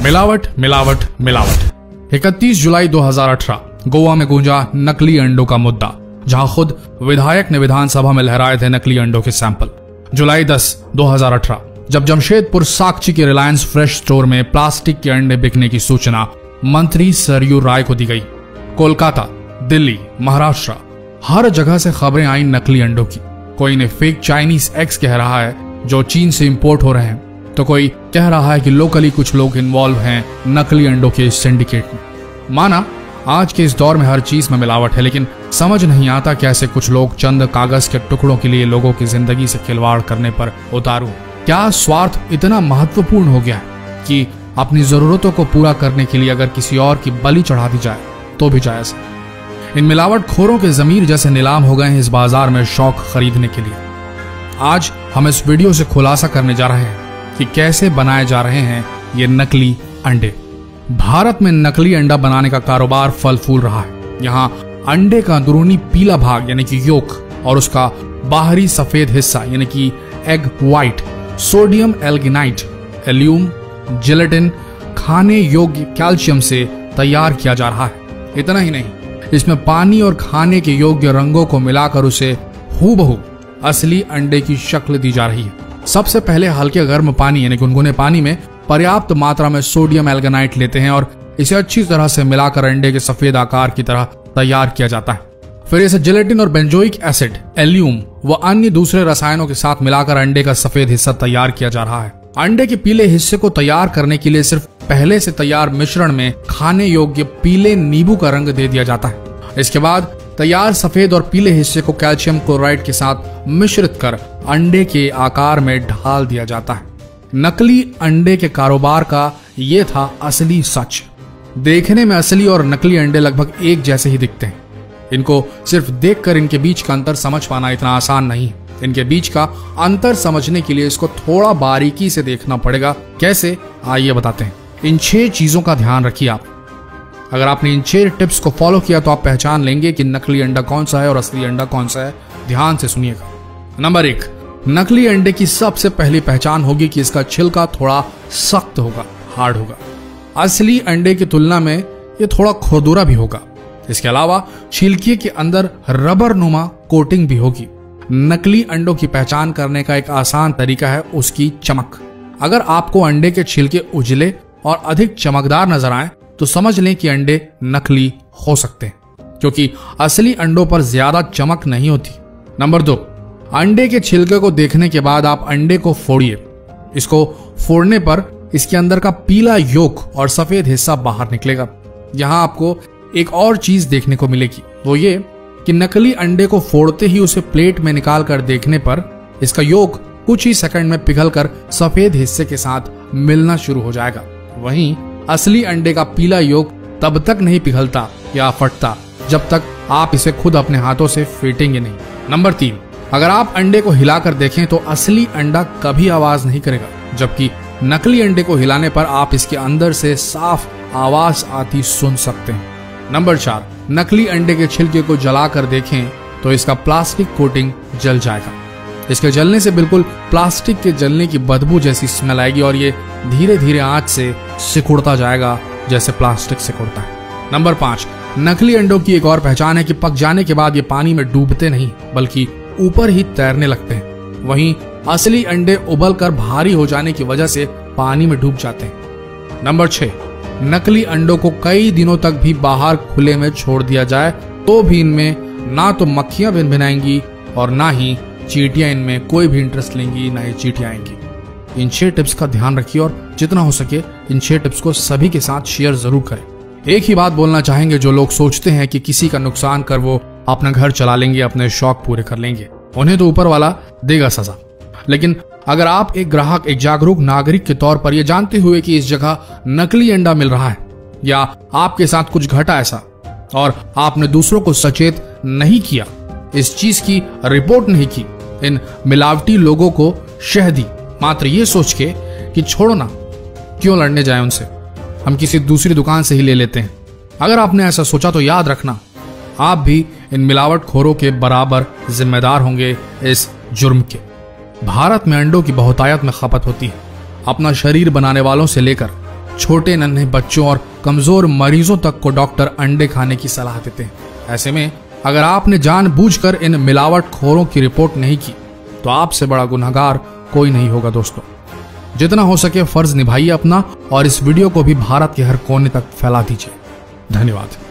मिलावट मिलावट मिलावट। 31 जुलाई 2018 गोवा में गूंजा नकली अंडों का मुद्दा, जहां खुद विधायक ने विधानसभा में लहराए थे नकली अंडों के सैंपल। जुलाई 10, 2018 जब जमशेदपुर साकची के रिलायंस फ्रेश स्टोर में प्लास्टिक के अंडे बिकने की सूचना मंत्री सरयू राय को दी गई। कोलकाता, दिल्ली, महाराष्ट्र, हर जगह से खबरें आई नकली अंडों की। कोई ने फेक चाइनीज एग्स कह रहा है जो चीन से इंपोर्ट हो रहे हैं, तो कोई कह रहा है कि लोकली कुछ लोग इन्वॉल्व हैं नकली अंडों के सिंडिकेट में। माना आज के इस दौर में हर चीज में मिलावट है, लेकिन समझ नहीं आता कैसे कुछ लोग चंद कागज के टुकड़ों के लिए लोगों की जिंदगी से खिलवाड़ करने पर उतारू। क्या स्वार्थ इतना महत्वपूर्ण हो गया है कि अपनी जरूरतों को पूरा करने के लिए अगर किसी और की बलि चढ़ा दी जाए तो भी जायज है। इन मिलावट खोरों के जमीर जैसे नीलाम हो गए हैं इस बाजार में शौक खरीदने के लिए। आज हम इस वीडियो से खुलासा करने जा रहे हैं कि कैसे बनाए जा रहे हैं ये नकली अंडे। भारत में नकली अंडा बनाने का कारोबार फल फूल रहा है। यहाँ अंडे का अंदरूनी पीला भाग यानी कि योक और उसका बाहरी सफेद हिस्सा यानी कि egg white sodium alginate, alum, gelatin खाने योग्य कैल्शियम से तैयार किया जा रहा है। इतना ही नहीं, इसमें पानी और खाने के योग्य रंगों को मिलाकर उसे हूबहू असली अंडे की शक्ल दी जा रही है। सबसे पहले हल्के गर्म पानी यानी गुनगुने पानी में पर्याप्त मात्रा में सोडियम एल्गिनाइट लेते हैं और इसे अच्छी तरह से मिलाकर अंडे के सफेद आकार की तरह तैयार किया जाता है। फिर इसे जिलेटिन और बेंजोइक एसिड, एल्यूम व अन्य दूसरे रसायनों के साथ मिलाकर अंडे का सफेद हिस्सा तैयार किया जा रहा है। अंडे के पीले हिस्से को तैयार करने के लिए सिर्फ पहले से तैयार मिश्रण में खाने योग्य पीले नींबू का रंग दे दिया जाता है। इसके बाद तैयार सफेद और पीले हिस्से को कैल्शियम क्लोराइड के साथ मिश्रित कर अंडे के आकार में ढाल दिया जाता है। नकली अंडे के कारोबार का ये था असली सच। देखने में असली और नकली अंडे लगभग एक जैसे ही दिखते हैं। इनको सिर्फ देखकर इनके बीच का अंतर समझ पाना इतना आसान नहीं है। इनके बीच का अंतर समझने के लिए इसको थोड़ा बारीकी से देखना पड़ेगा। कैसे, आइए बताते हैं। इन 6 चीजों का ध्यान रखिए आप। अगर आपने इन 6 टिप्स को फॉलो किया तो आप पहचान लेंगे कि नकली अंडा कौन सा है और असली अंडा कौन सा है। ध्यान से सुनिएगा। नंबर 1, नकली अंडे की सबसे पहली पहचान होगी कि इसका छिलका थोड़ा सख्त होगा, हार्ड होगा। असली अंडे की तुलना में ये थोड़ा खुरदुरा भी होगा। इसके अलावा छिलके के अंदर रबर नुमा कोटिंग भी होगी। नकली अंडों की पहचान करने का एक आसान तरीका है उसकी चमक। अगर आपको अंडे के छिलके उजले और अधिक चमकदार नजर आए तो समझ लें कि अंडे नकली हो सकते हैं, क्योंकि असली अंडों पर ज्यादा चमक नहीं होती। नंबर 2, अंडे के छिलके को देखने के बाद आप अंडे को फोड़िए। इसको फोड़ने पर इसके अंदर का पीला योक और सफेद हिस्सा बाहर निकलेगा। यहाँ आपको एक और चीज देखने को मिलेगी, वो ये कि नकली अंडे को फोड़ते ही उसे प्लेट में निकाल कर देखने पर इसका योक कुछ ही सेकंड में पिघलकर सफेद हिस्से के साथ मिलना शुरू हो जाएगा। वहीं असली अंडे का पीला योक तब तक नहीं पिघलता या फटता जब तक आप इसे खुद अपने हाथों से फेंटेंगे नहीं। नंबर 3, अगर आप अंडे को हिलाकर देखें तो असली अंडा कभी आवाज नहीं करेगा, जबकि नकली अंडे को हिलाने पर आप इसके अंदर से साफ आवाज आती सुन सकते हैं। नंबर 4, नकली अंडे के छिलके को जलाकर देखें तो इसका प्लास्टिक कोटिंग जल जाएगा। इसके जलने से बिल्कुल प्लास्टिक के जलने की बदबू जैसी स्मेल आएगी और ये धीरे धीरे आंच से सिकुड़ता जाएगा जैसे प्लास्टिक सिकुड़ता है। नंबर 5, नकली अंडों की एक और पहचान है कि पक जाने के बाद ये पानी में डूबते नहीं बल्कि ऊपर ही तैरने लगते हैं। वहीं असली अंडे उबलकर भारी हो जाने की वजह से पानी में डूब जाते हैं। नंबर 6, नकली अंडों को कई दिनों तक भी बाहर खुले में छोड़ दिया जाए तो भी इनमें ना तो मक्खियां भिनभिनाएंगी और ना ही चींटियां इनमें कोई भी इंटरेस्ट लेंगी, ना ही चींटियां आएंगी। इन 6 टिप्स का ध्यान रखिए और जितना हो सके इन 6 टिप्स को सभी के साथ शेयर जरूर करें। एक ही बात बोलना चाहेंगे, जो लोग सोचते हैं कि किसी का नुकसान कर वो अपना घर चला लेंगे, अपने शौक पूरे कर लेंगे, उन्हें तो ऊपर वाला देगा सजा। लेकिन अगर आप एक ग्राहक, एक जागरूक नागरिक के तौर पर यह जानते हुए कि इस जगह नकली अंडा मिल रहा है या आपके साथ कुछ घटा ऐसा और आपने दूसरों को सचेत नहीं किया, इस चीज की रिपोर्ट नहीं की, इन मिलावटी लोगों को शह दी, मात्र ये सोच के कि छोड़ो ना, क्यों लड़ने जाए उनसे, हम किसी दूसरी दुकान से ही ले लेते हैं। अगर आपने ऐसा सोचा तो याद रखना, आप भी इन मिलावट खोरों के बराबर जिम्मेदार होंगे इस जुर्म के। भारत में अंडों की बहुतायत में खपत होती है। अपना शरीर बनाने वालों से लेकर छोटे नन्हे बच्चों और कमजोर मरीजों तक को डॉक्टर अंडे खाने की सलाह देते हैं। ऐसे में अगर आपने जानबूझकर इन मिलावटखोरों की रिपोर्ट नहीं की तो आपसे बड़ा गुनहगार कोई नहीं होगा। दोस्तों, जितना हो सके फर्ज निभाइए अपना और इस वीडियो को भी भारत के हर कोने तक फैला दीजिए। धन्यवाद।